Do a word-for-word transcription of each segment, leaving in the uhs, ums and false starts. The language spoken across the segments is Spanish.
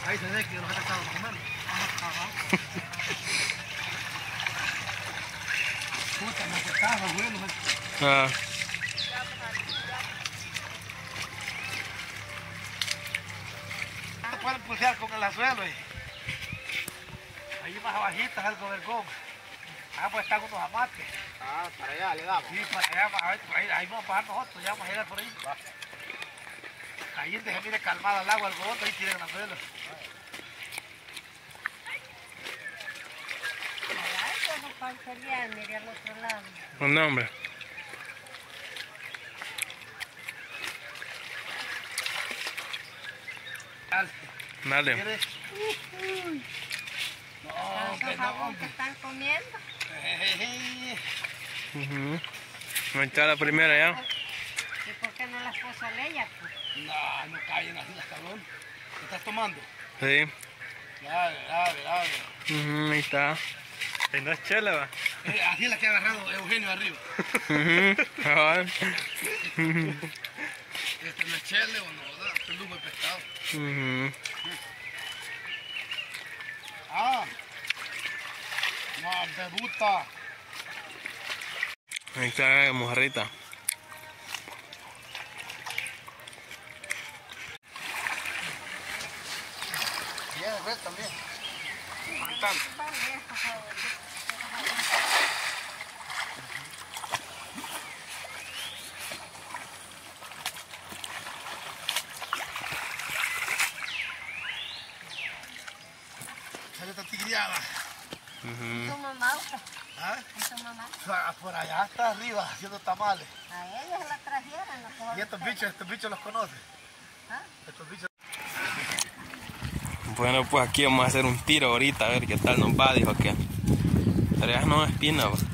Ahí se ve que los ha tratado más o menos. Puta, me quedaba bueno. Ah. No pueden pulsear con el azuelo. Eh. Ahí más abajito es algo vergón. Ah, pues están unos amates. Ah, para allá le damos. Sí, para allá, ahí, ahí vamos a bajar nosotros, ya vamos a llegar por ahí. Va. Ahí donde se mire calmada el agua, el bote, ahí tienen el azuelo. Mire al otro lado. Un nombre. Dale. ¿Quieres? No, que no, que están comiendo. Uh-huh. ¿No está la primera ya? ¿Y por qué no las puso a leña? No, no caen así las cabrón. ¿Qué estás tomando? Sí. Dale, dale, dale. Uh-huh, ahí está. Y no es chela, va. Eh, así es la que ha agarrado Eugenio arriba. Uh-huh. Ah, este no es chele o no, ¿verdad? Este es lujo de pescado. uh-huh. Ah. No, debuta. Ahí está la mojarrita. Bien, ves también. Bastante. Sale esta tigriada. Uh-huh. ¿Tu mamá? ¿Ah? ¿Y tu mamá? Ah, por allá está arriba haciendo tamales. A ellos la trajeron. Y estos bichos, estos bichos los conoces. ¿Ah? Estos bichos. Bueno, pues aquí vamos a hacer un tiro ahorita, a ver qué tal nos va, dijo que. Pero ya no es espina, va.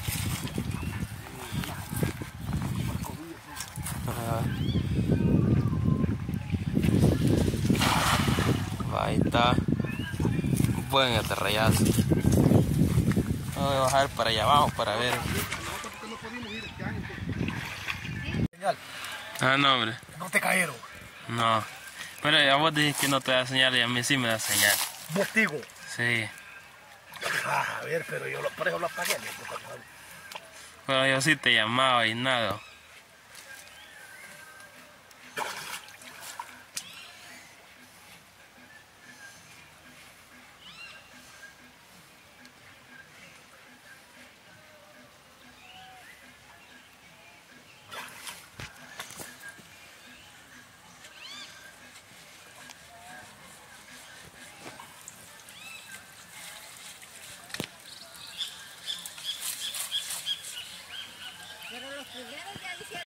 Ah. Ahí está. Buen aterrayazo. Vamos a bajar para allá abajo para ver. Señal. Ah, no, hombre. No te cayeron. No. Pero ya vos dijiste que no te da señal y a mí sí me da señal. Vos digo. Sí. Ah, a ver, pero yo lo, por eso lo apagué. Pero yo sí te llamaba y nada. Pero los primeros ya hicieron.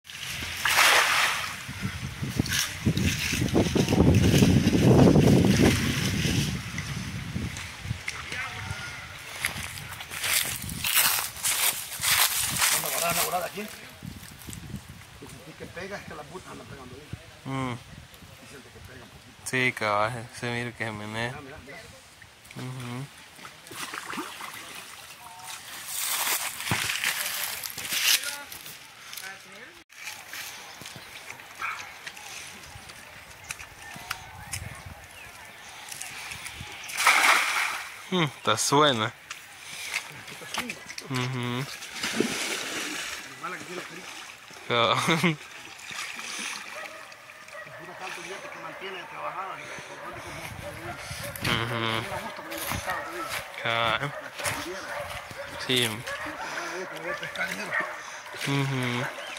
Cuando agarrar la volada aquí, y sentí que pega, es que las putas andan pegando bien. Mm. Y siente que pega un poquito. Sí, cabal, se mira que se menea. Mira, mira, mira. Uh-huh. Mm, está suena. Uh-huh. Mala que tiene frío. Cabal. Es puro salto directo que mantiene trabajada. Uh-huh. Me da gusto con el pescado, te digo. Cabal. Sí. No te voy a pescar dinero. Uh-huh.